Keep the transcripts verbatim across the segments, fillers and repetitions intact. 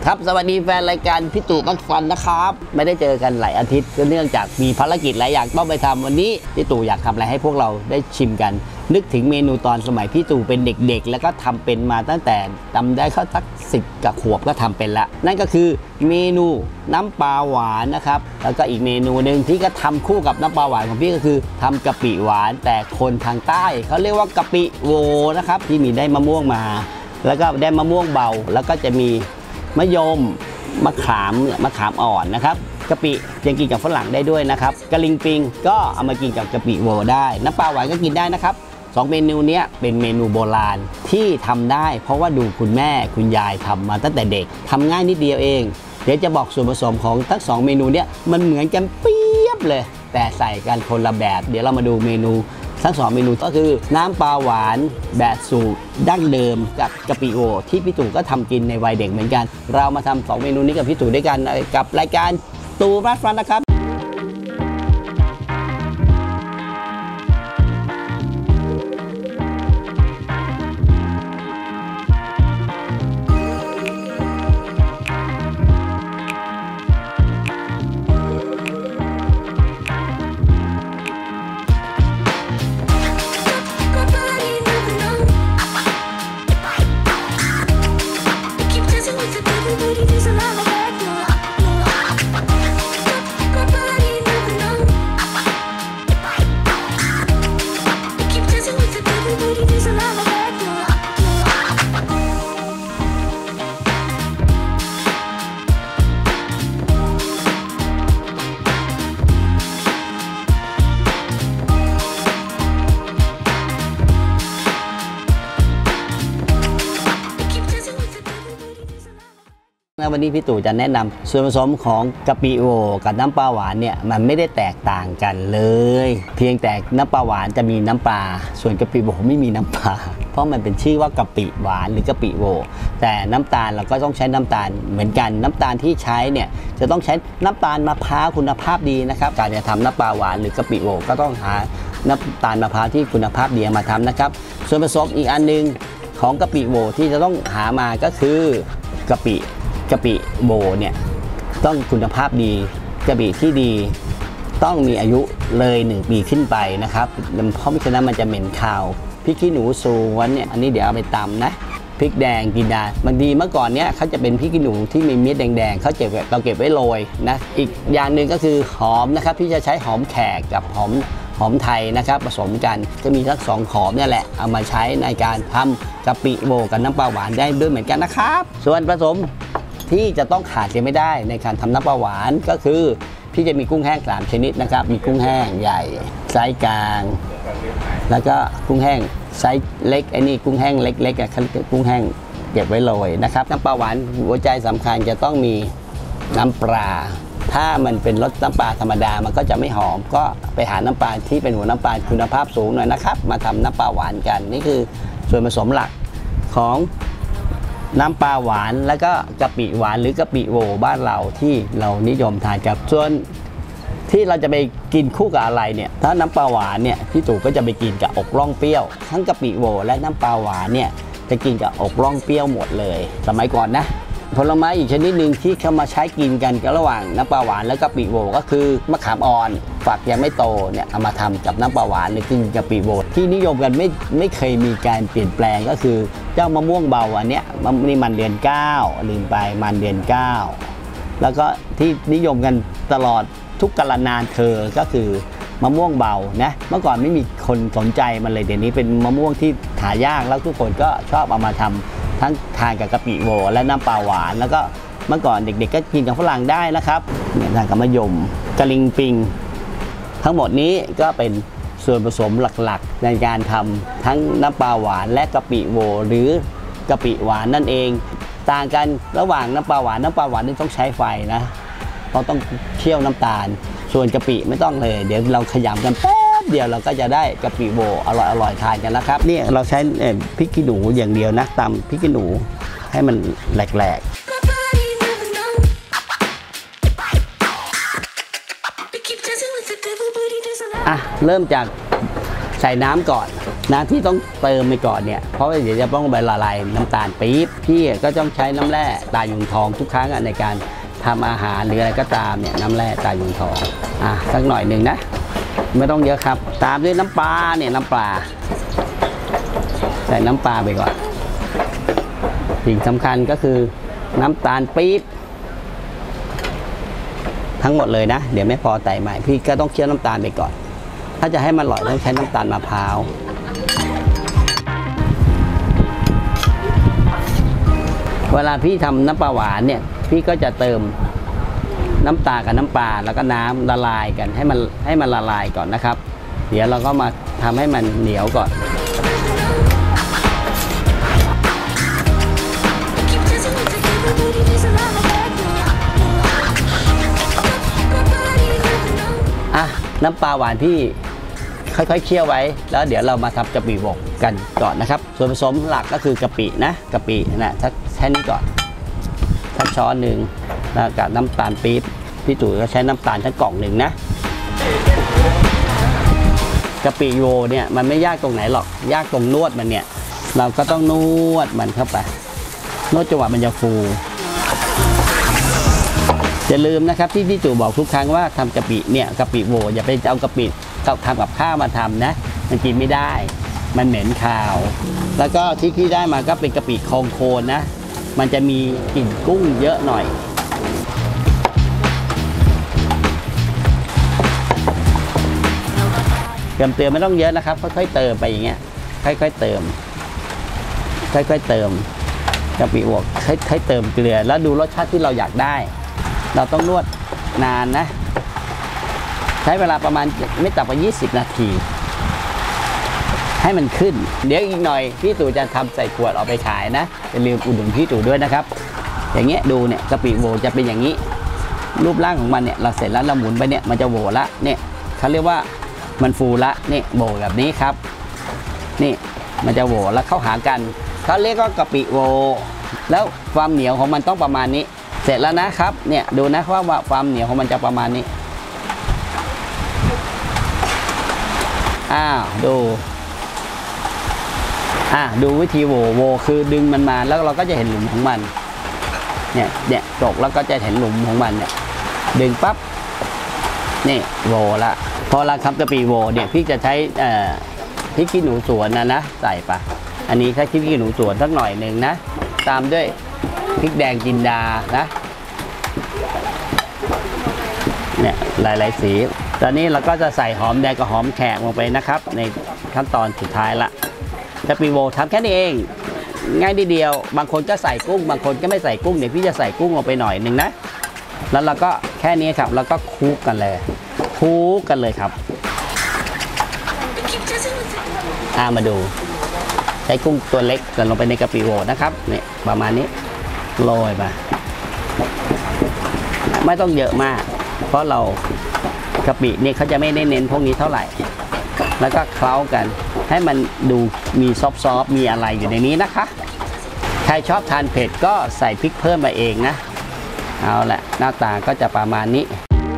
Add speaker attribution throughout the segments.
Speaker 1: ครับสวัสดีแฟนรายการพี่ตู่มักฟันนะครับไม่ได้เจอกันหลายอาทิตย์ก็เนื่องจากมีภารกิจหลายอย่างต้องไปทำวันนี้พี่ตู่อยากทำอะไรให้พวกเราได้ชิมกันนึกถึงเมนูตอนสมัยพี่ตู่เป็นเด็กๆแล้วก็ทำเป็นมาตั้งแต่จำได้เขาสักสิบกับขวบก็ทำเป็นละนั่นก็คือเมนูน้ำปลาหวานนะครับแล้วก็อีกเมนูหนึ่งที่ก็ทำคู่กับน้ำปลาหวานของพี่ก็คือทำกะปิหวานแต่คนทางใต้เขาเรียกว่ากะปิโวนะครับที่มีได้มะม่วงมาแล้วก็ได้มะม่วงเบาแล้วก็จะมีมะยมมะขามมะขามอ่อนนะครับกะปิยังกินกับฝรั่งได้ด้วยนะครับกะลิงปิงก็เอามากินกับกะปิโวได้น้ำปลาหวานก็กินได้นะครับสองเมนูนี้เป็นเมนูโบราณที่ทำได้เพราะว่าดูคุณแม่คุณยายทำมาตั้งแต่เด็กทำง่ายนิดเดียวเองเดี๋ยวจะบอกส่วนผสมของทั้งสองเมนูนี้มันเหมือนกันเปี๊ยบเลยแต่ใส่กันคนละแบบเดี๋ยวเรามาดูเมนูทั้งสองเมนูก็คือน้ำปลาหวานแบบสูตรดั้งเดิมกับกะปิโอที่พี่ตู่ก็ทำกินในวัยเด็กเหมือนกันเรามาทำสองเมนูนี้กับพี่ตู่ด้วยกันกับรายการตู่มักฟันนะครับวันนี้พี่ตู่จะแนะนำส่วนผสมของกะปิโอกับน้ำปลาหวานเนี่ยมันไม่ได้แตกต่างกันเลยเพียงแต่น้ำปลาหวานจะมีน้ำปลาส่วนกะปิโอไม่มีน้ำปลาเพราะมันเป็นชื่อว่ากะปิหวานหรือกะปิโอแต่น้ำตาลเราก็ต้องใช้น้ำตาลเหมือนกันน้ำตาลที่ใช้เนี่ยจะต้องใช้น้ำตาลมะพร้าวคุณภาพดีนะครับการจะทำน้ำปลาหวานหรือกะปิโอก็ต้องหาน้ำตาลมะพร้าวที่คุณภาพดีมาทำนะครับส่วนผสมอีกอันนึงของกะปิโอที่จะต้องหามาก็คือกะปิกะปิโบเนี่ยต้องคุณภาพดีกะปิที่ดีต้องมีอายุเลยหนึ่งปีขึ้นไปนะครับเพราะไม่ฉะนั้นมันจะเหม็นคาวพริกขี้หนูสูวันเนี่ยอันนี้เดี๋ยวเอาไปตำนะพริกแดงกินได้บางทีเมื่อก่อนเนี้ยเขาจะเป็นพริกขี้หนูที่มีเม็ดแดงๆเขาเก็บเราเก็บไว้โรยนะอีกอย่างหนึ่งก็คือหอมนะครับพี่จะใช้หอมแขกกับหอมหอมไทยนะครับผสมกันจะมีทั้งสองหอมนี่แหละเอามาใช้ในการทำกะปิโบกับน้ำปลาหวานได้ด้วยเหมือนกันนะครับส่วนผสมที่จะต้องขาดเสียไม่ได้ในการทำน้ำปลาหวานก็คือพี่จะมีกุ้งแห้งสามชนิดนะครับมีกุ้งแห้งใหญ่ไซส์กลางแล้วก็กุ้งแห้งไซส์เล็กไอ้นี่กุ้งแห้งเล็กๆอ่ะกุ้งแห้งเก็บไว้โรยนะครับน้ำปลาหวานหัวใจสำคัญจะต้องมีน้ำปลาถ้ามันเป็นรสน้ำปลาธรรมดามันก็จะไม่หอมก็ไปหาน้ำปลาที่เป็นหัวน้ำปลาคุณภาพสูงหน่อยนะครับมาทำน้ำปลาหวานกันนี่คือส่วนผสมหลักของน้ำปลาหวานแล้วก็กะปิหวานหรือกะปิโวบ้านเราที่เรานิยมทานกับส่วนที่เราจะไปกินคู่กับอะไรเนี่ยถ้าน้ำปลาหวานเนี่ยพี่ตู่ก็จะไปกินกับอกร่องเปรี้ยวทั้งกะปิโวและน้ำปลาหวานเนี่ยจะกินกับอกร่องเปรี้ยวหมดเลยสมัยก่อนนะผลไม้อีกชนิดหนึ่งที่เขามาใช้กินกันกันระหว่างน้ำปลาหวานและกะปิโวก็คือมะขามอ่อนฝักยังไม่โตเนี่ยเอามาทำกับน้ำปลาหวานหรือกินกะปิโวที่นิยมกันไม่ไม่เคยมีการเปลี่ยนแปลงก็คือเจ้ามะม่วงเบาอันเนี้ยนี่มันเดือนเก้าลืมไปมันเดือนเก้าแล้วก็ที่นิยมกันตลอดทุกกาลนานเธอก็คือมะม่วงเบานะเมื่อก่อนไม่มีคนสนใจมันเลยเดี๋ยวนี้เป็นมะม่วงที่หายากแล้วทุกคนก็ชอบเอามาทำทั้งทานกับกะปิโวและน้ำปลาหวานแล้วก็เมื่อก่อนเด็กๆก็กินกับฝรั่งได้นะครับเนี่ยทานกับมะยมกะลิงปิงทั้งหมดนี้ก็เป็นส่วนผสมหลักๆในการทำทั้งน้ำปลาหวานและกะปิโวหรือกะปิหวานนั่นเองต่างกันระหว่างน้ำปลาหวานน้ำปลาหวานนี่ต้องใช้ไฟนะเพราะต้องเคี่ยวน้ำตาลส่วนกะปิไม่ต้องเลยเดี๋ยวเราขยำกันแป๊บเดียวเราก็จะได้กะปิโวอร่อยอร่อยทานกันนะครับนี่เราใช้พริกขี้หนูอย่างเดียวนะตำพริกขี้หนูให้มันแหลกๆอ่ะเริ่มจากใส่น้ำก่อนน้ำที่ต้องเติมไปก่อนเนี่ยเพราะว่าเดี๋ยวจะต้องไปละลายน้ำตาลปี๊บพี่ก็ต้องใช้น้ำแร่ตายุงทองทุกครั้งในการทำอาหารหรืออะไรก็ตามเนี่ยน้ำแร่ตายุงทองอ่ะสักหน่อยหนึ่งนะไม่ต้องเยอะครับตามด้วยน้ำปลาเนี่ยน้ำปลาใส่น้ำปลาไปก่อนสิ่งสำคัญก็คือน้ำตาลปี๊บทั้งหมดเลยนะเดี๋ยวไม่พอใส่ใหม่พี่ก็ต้องเคี่ยวน้ำตาลไปก่อนถ้าจะให้มันอร่อยต้องใช้น้ำตาลมะพร้าวเวลาพี่ทำน้ำปลาหวานเนี่ยพี่ก็จะเติมน้ำตาลกับน้ำปลาแล้วก็น้ำละลายกันให้มันให้มันละลายก่อนนะครับเดี๋ยวเราก็มาทำให้มันเหนียวก่อนอ่ะน้ำปลาหวานพี่ค่อยๆเคี่ยวไว้แล้วเดี๋ยวเรามาทำกะปิโวกันก่อนนะครับส่วนผสมหลักก็คือกะปินะกะปินะสักแค่นี้ก่อนสักช้อนหนึ่งแล้วกับน้ำตาลปี๊บพี่ตุ๋ยก็ใช้น้ำตาลทั้งกล่องหนึ่งนะกะปิโวเนี่ยมันไม่ยากตรงไหนหรอกยากตรงนวดมันเนี่ยเราก็ต้องนวดมันเข้าไปนวดจังหวะมันจะฟูอย่าลืมนะครับที่พี่ตู่บอกทุกครั้งว่าทำกะปิเนี่ยกะปิโวอย่าไปเอากะปิทำกับข้าวมาทำนะมันกินไม่ได้มันเหม็นคาวแล้วก็ที่พี่ได้มาก็เป็นกะปิคองโคนนะมันจะมีกลิ่นกุ้งเยอะหน่อยเติมเติมไม่ต้องเยอะนะครับค่อยๆเติมไปอย่างเงี้ยค่อยๆเติมค่อยๆเติมกะปิโวค่อยๆเติมเกลือแล้วดูรสชาติที่เราอยากได้เราต้องนวดนานนะใช้เวลาประมาณไม่ต่ำกว่ายี่สิบนาทีให้มันขึ้นเดี๋ยวอีกหน่อยพี่ตู่จะทำใส่ขวดออกไปขายนะอย่าลืมอุดหนุนพี่ตู่ด้วยนะครับอย่างเงี้ยดูเนี่ยกะปิโวจะเป็นอย่างนี้รูปร่างของมันเนี่ยเราเสร็จแล้วเราหมุนไปเนี่ยมันจะโวละเนี่ยเขาเรียกว่ามันฟูละนี่โวแบบนี้ครับนี่มันจะโวแล้วเข้าหากันเขาเรียกว่ากะปิโวแล้วความเหนียวของมันต้องประมาณนี้เสร็จแล้วนะครับเนี่ยดูนะว่าความเหนียวของมันจะประมาณนี้อ้าวดูอ่ะดูวิธีโวโวคือดึงมันมาแล้วเราก็จะเห็นหลุมของมันเนี่ยเนี่ยตกแล้วก็จะเห็นหลุมของมันเนี่ยดึงปั๊บนี่โวละพอเราทำกะปิโวเนี่ยพี่จะใช้เอ่อพริกขี้หนูสวนนะนะใส่ไปอันนี้ใช้พริกขี้หนูสวนสักหน่อยหนึ่งนะตามด้วยพริกแดงจินดานะเนี่ยหลายๆสีตอนนี้เราก็จะใส่หอมแดงกับหอมแขกลงไปนะครับในขั้นตอนสุดท้ายละกะปิโวทำแค่นี้เองง่ายดีเดียวบางคนก็ใส่กุ้งบางคนก็ไม่ใส่กุ้งเดี๋ยวพี่จะใส่กุ้งลงไปหน่อยหนึ่งนะแล้วเราก็แค่นี้ครับแล้วก็คลุกกันเลยคลุกกันเลยครับอ่ามาดูใช้กุ้งตัวเล็กใส่ลงไปในกะปิโวนะครับเนี่ยประมาณนี้โรยไปไม่ต้องเยอะมากเพราะเรากะปิเนี่ยเขาจะไม่ได้เน้นพวกนี้เท่าไหร่แล้วก็เคล้ากันให้มันดูมีซอฟๆมีอะไรอยู่ในนี้นะคะใครชอบทานเผ็ดก็ใส่พริกเพิ่มมาเองนะเอาละหน้าตาก็จะประมาณนี้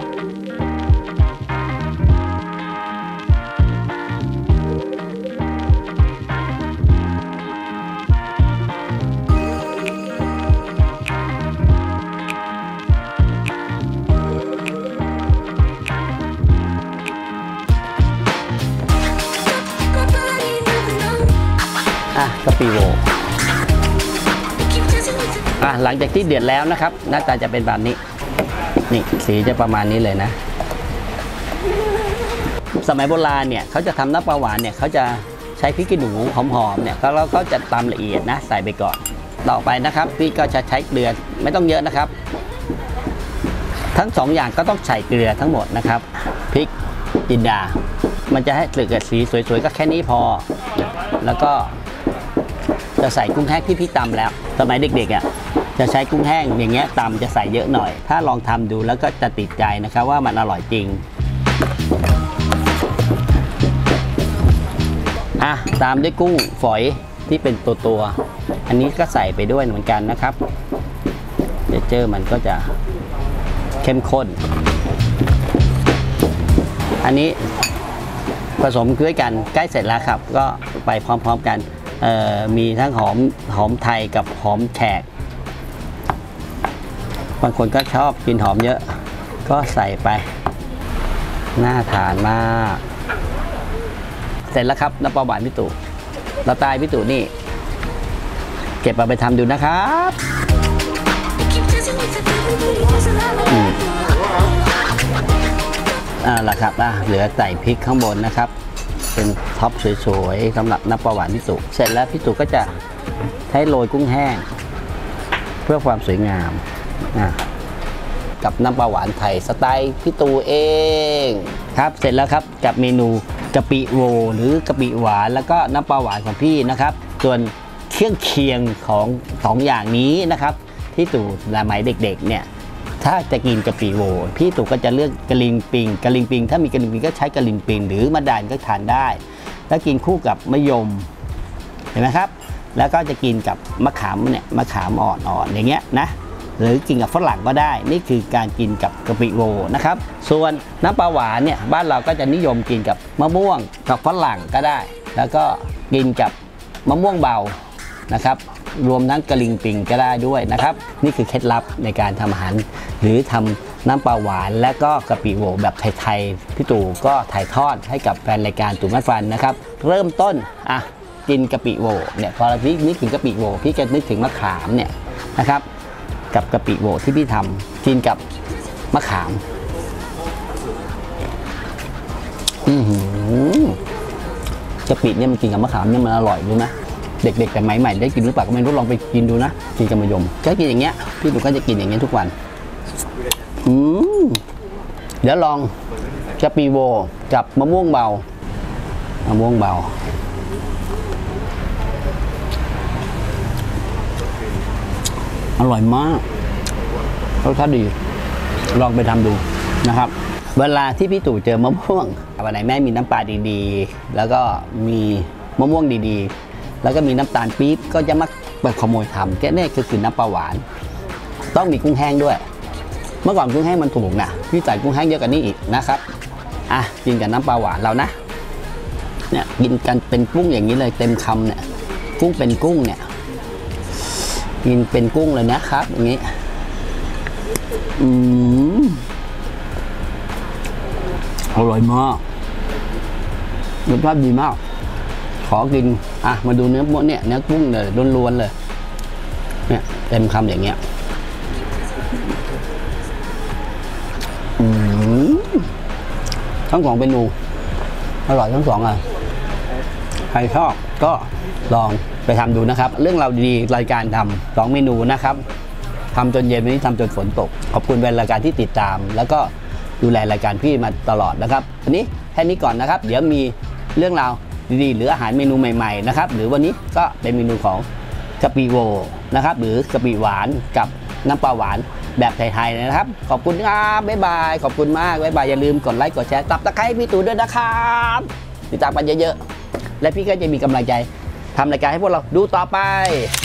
Speaker 1: กะปิโวอ่ะหลังจากที่เดือดแล้วนะครับหน้าตาจะเป็นแบบนี้นี่สีจะประมาณนี้เลยนะสมัยโบราณเนี่ยเขาจะทำน้ำปลาหวานเนี่ยเขาจะใช้พริกขี้หนูหอมๆเนี่ยแล้วเขาจะตำละเอียดนะใส่ไปก่อนต่อไปนะครับพี่ก็จะใช้เกลือไม่ต้องเยอะนะครับทั้งสองอย่างก็ต้องใส่เกลือทั้งหมดนะครับพริกจินดามันจะให้เกลือสีสวยๆก็แค่นี้พอแล้วก็จะใส่กุ้งแห้งที่พี่ตำแล้วสมัยเด็กๆอ่ะจะใช้กุ้งแห้งอย่างเงี้ยตำจะใส่เยอะหน่อยถ้าลองทำดูแล้วก็จะติดใจนะครับว่ามันอร่อยจริงอ่ะตามด้วยกุ้งฝอยที่เป็นตัวตัวอันนี้ก็ใส่ไปด้วยเหมือนกันนะครับเดี๋ยวเจอมันก็จะเข้มข้นอันนี้ผสมด้วยกันใกล้เสร็จแล้วครับก็ไปพร้อมๆกันมีทั้งหอมหอมไทยกับหอมแขกบางคนก็ชอบกินหอมเยอะก็ใส่ไปน่าทานมากเสร็จแล้วครับน้ำปลาหวานพี่ตู่เราตายพี่ตู่นี่เก็บเอาไปทำดูนะครับอืมอ่าละครับอ่ะเหลือใส่พริกข้างบนนะครับเป็นท็อปสวยๆสำหรับน้ำปลาหวานพี่ตู่เสร็จแล้วพี่ตู่ก็จะใช้โรยกุ้งแห้งเพื่อความสวยงามอ่ะกับน้ำปลาหวานไทยสไตล์พี่ตู่เองครับเสร็จแล้วครับกับเมนูกะปิโวหรือกะปิหวานแล้วก็น้ำปลาหวานของพี่นะครับส่วนเครื่องเคียงของสองอย่างนี้นะครับพี่ตู่สมัยเด็กๆเนี่ยถ้าจะกินกะปิโวพี่ตู่ก็จะเลือกกะลิงปิงกะลิงปิงถ้ามีกะลิงปิงก็ใช้กะลิงปิงหรือมะดานก็ทานได้แล้วกินคู่กับมะยมเห็นไหมครับแล้วก็จะกินกับมะขามเนี่ยมะขามอ่อนๆอย่างเงี้ยนะหรือกินกับฝรั่งก็ได้นี่คือการกินกับกะปิโวนะครับส่วนน้ำปลาหวานเนี่ยบ้านเราก็จะนิยมกินกับมะม่วงกับฝรั่งก็ได้แล้วก็กินกับมะม่วงเบานะครับรวมทั้งกะลิงปิงก็ได้ด้วยนะครับนี่คือเคล็ดลับในการทำอาหารหรือทำน้ำปลาหวานและก็กะปิโวแบบไทยๆพี่ตู่ก็ถ่ายทอดให้กับแฟนรายการตู่มัดฟันนะครับเริ่มต้นอ่ะกินกะปิโวเนี่ยพอพี่นึกถึงกะปิโวพี่ก็นึกถึงมะขามเนี่ยนะครับกับกะปิโวที่พี่ทำกินกับมะขามอือหือกะปิเนี่ยมันกินกับมะขามเนี่ยมันอร่อยรู้ไหมเด็กๆแต่ใหม่ๆได้กินหรือเปล่าก็ไม่รู้ลองไปกินดูนะกินกับมะยมก็กินอย่างเงี้ยพี่ตู่ก็จะกินอย่างเงี้ยทุกวันอืมเดี๋ยวลองกะปิโวกับมะม่วงเบามะม่วงเบาอร่อยมากรสชาติดีลองไปทำดูนะครับเวลาที่พี่ตู่เจอมะม่วงวันไหนแม่มีน้ำปลาดีๆแล้วก็มีมะม่วงดีๆแล้วก็มีน้ำตาลปี๊บก็จะมักไปขโมยทำแค่นี้คือคือน้ำปลาหวานต้องมีกุ้งแห้งด้วยเมื่อก่อนกุ้งแห้งมันถูกนะพี่ใส่กุ้งแห้งเยอะกว่านี้อีกนะครับอ่ะกินกับน้ำปลาหวานเรานะเนี่ยกินกันเป็นกุ้งอย่างนี้เลยเต็มคำเนี่ยกุ้งเป็นกุ้งเนี่ยกินเป็นกุ้งเลยนะครับอย่างนี้อืมอร่อยมากรสชาติดีมากขอกินอ่ะมาดูเนื้อเนี่ยเนื้อกุ้งเลยล้วนๆเลยเนี่ยเต็มคำอย่างเงี้ยอืมทั้งสองเมนูอร่อยทั้งสองอ่ะใครชอบก็ลองไปทำดูนะครับเรื่องเราดีรายการทำสองเมนูนะครับทำจนเย็นวันนี้ทำจนฝนตกขอบคุณแฟนรายการที่ติดตามแล้วก็ดูแลรายการพี่มาตลอดนะครับวันนี้แค่นี้ก่อนนะครับเดี๋ยวมีเรื่องราวดีๆหรืออาหารเมนูใหม่ๆนะครับหรือวันนี้ก็เป็นเมนูของกะปิโวนะครับหรือกะปิหวานกับน้ำปลาหวานแบบไทยๆนะครับขอบคุณครับบ๊ายบายขอบคุณมากบ๊ายบายอย่าลืมกดไลค์กดแชร์ตับตะไคร้พี่ตู่ด้วยนะครับติดตามกันเยอะๆและพี่ก็จะมีกำลังใจทำรายการให้พวกเราดูต่อไป